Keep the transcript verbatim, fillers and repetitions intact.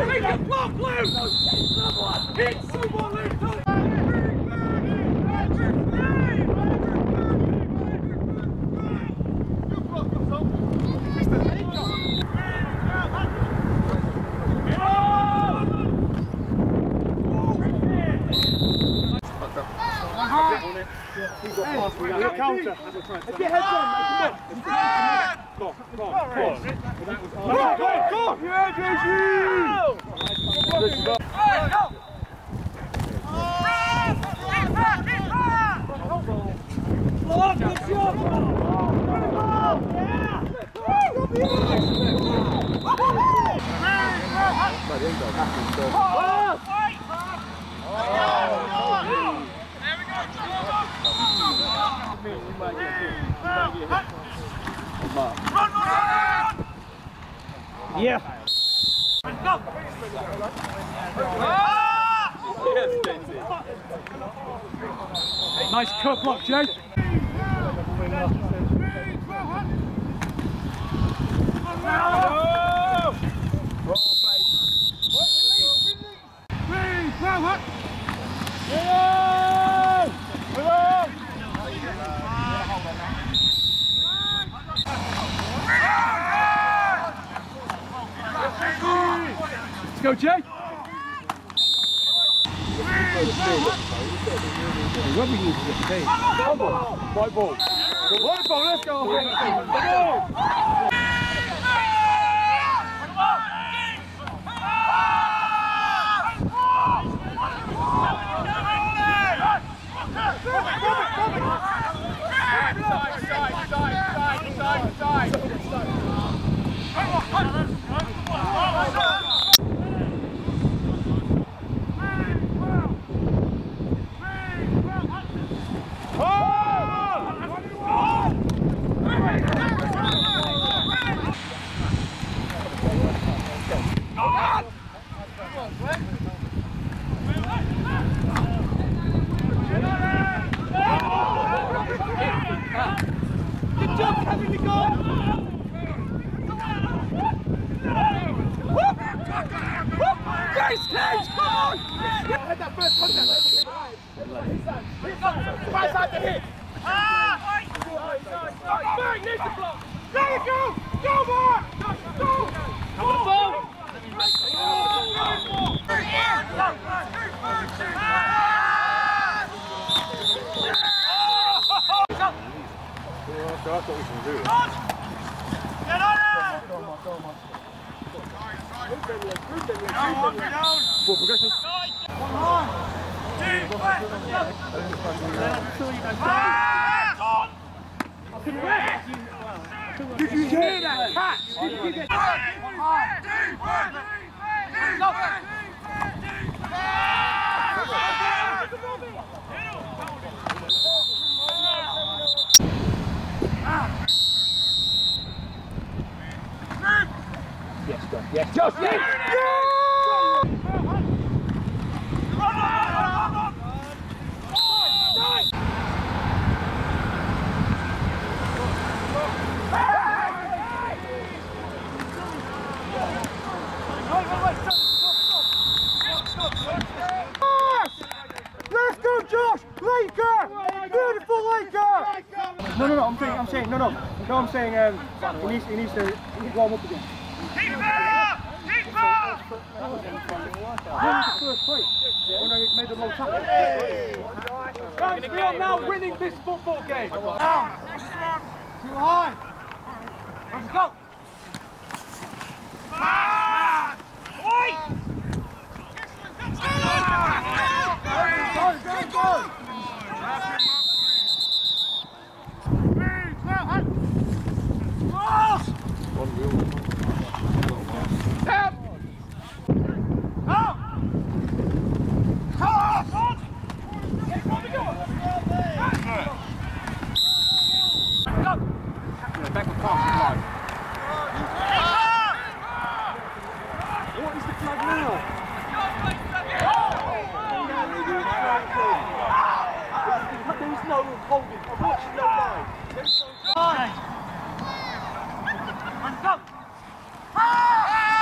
Make a block, Luke! Hit someone, Luke! Counter. Let's get heads on. Come on. Come on. Come on. Come on. Yeah, J Yeah. Nice cut block, Jay. Let's go, Jay. What we need to get paid. Come on. White ball. White ball, let's go. Come Did you hear that catch? Did you get Yes, go. Yes, Josh, yes! Let's go, Josh! Laker! Beautiful Laker! No, no, no, I'm saying, I'm saying, no, no. No, I'm saying, um, he needs, he needs to, he needs to warm up again. Keep it up! Keep it up! That was the first play. When I made the low tackle. Guys, we are now winning this football game. Down. Too high. Let's go. Ah! Oi! Go, go, go! What is the flag now? There is no holding. I'm watching no line. There's no line. Let's go.